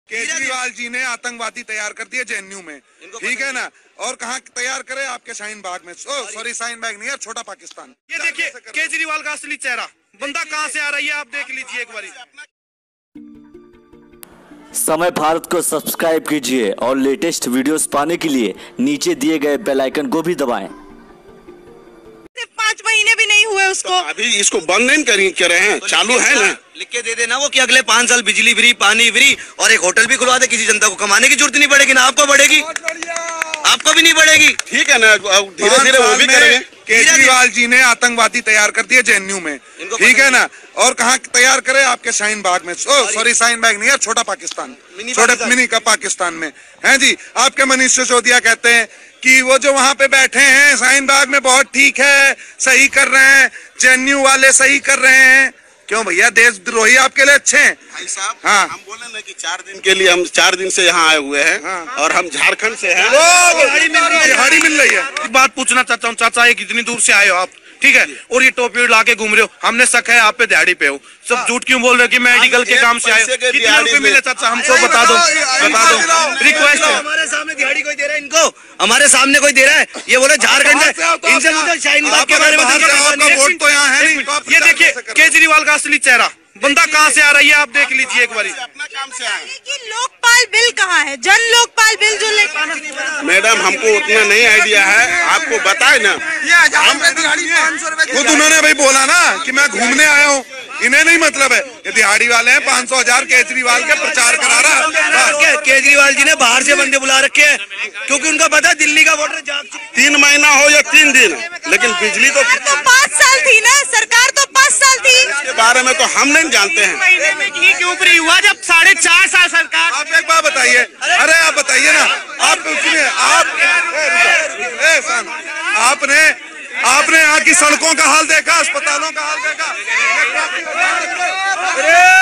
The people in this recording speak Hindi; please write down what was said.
केजरीवाल जी ने आतंकवादी तैयार कर दिए जेएनयू में, ठीक है ना। और कहाँ तैयार करे? आपके शाहीन बाग में। सॉरी शाहीन बाग नहीं यार, छोटा पाकिस्तान। ये देखिए केजरीवाल का असली चेहरा, बंदा कहाँ से आ रही है आप देख लीजिए एक बारी। समय भारत को सब्सक्राइब कीजिए और लेटेस्ट वीडियोस पाने के लिए नीचे दिए गए बेल आइकन को भी दबाएं। 5 महीने भी नहीं हुए उसको, तो अभी इसको बंद नहीं कर रहे हैं, चालू है ना। लिख के दे देना वो कि अगले 5 साल बिजली फ्री, पानी फ्री और एक होटल भी खुलवा दे। किसी जनता को कमाने की जरूरत नहीं पड़ेगी, ना आपको बढ़ेगी, आपको भी नहीं बढ़ेगी। ठीक है ना, धीरे धीरे वो भी करेंगे। केजरीवाल जी ने आतंकवादी तैयार कर दिए जेएनयू में, ठीक है ना। और कहाँ तैयार करे? आपके शाहीन बाग में। सॉरी शाहीन बाग नहीं यार, छोटा पाकिस्तान, छोटे मिनी का पाकिस्तान में है जी। आपके मनीष सिसोदिया कहते हैं कि वो जो वहां पे बैठे हैं शाहीन बाग में बहुत ठीक है, सही कर रहे हैं, जेएनयू वाले सही कर रहे हैं। क्यों भैया, देशद्रोही आपके लिए अच्छे हैं भाई साहब। हाँ, हम बोले ना कि 4 दिन के लिए, हम 4 दिन से यहाँ आए हुए हैं। हाँ। और हम झारखंड से हैं। दिहाड़ी मिल रही है। एक बात पूछना चाहता हूँ चाचा, ये कितनी दूर से आए हो आप, ठीक है, और ये टोपी ला के घूम रहे हो, हमने शक है आप पे दिहाड़ी पे हो। सब झूठ क्यों बोल रहे हो कि मेडिकल के काम से आए हो? कितने रुपए मिले चाचा हमको बता दो, बता दो। रिक्वेस्ट है, हमारे सामने दिहाड़ी कोई दे रहा है इनको, हमारे सामने कोई दे रहा है? ये बोले झारखंड से, इनसे मुझे शाहीन बाग के बारे में वोट तो यहाँ है। ये देखिए केजरीवाल का असली चेहरा, बंदा कहाँ से आ रही है आप देख लीजिए एक बारी। अपना काम से आए। लोकपाल बिल कहाँ है? जन लोकपाल बिल जो लेकर। मैडम हमको उतना नहीं आइडिया है, आपको बताए ना। खुद उन्होंने भाई बोला ना कि मैं घूमने आया हूँ, इन्हें नहीं मतलब है। ये दिहाड़ी वाले हैं, 500,000 केजरीवाल के प्रचार करा रहा। केजरीवाल जी ने बाहर से बंदे बुला रखे हैं क्योंकि उनका पता है दिल्ली का वोटर जाग चुका। 3 महीना हो या 3 दिन, लेकिन बिजली तो 5 साल थी ना सरकार, तो 5 साल थी। इसके बारे में तो हम नहीं जानते हैं। महीने में घी क्यों फ्री हुआ जब 4.5 साल सरकार? आप एक बात बताइए, अरे आप बताइए ना, आपने यहाँ की सड़कों का हाल देखा, अस्पतालों का हाल देखा?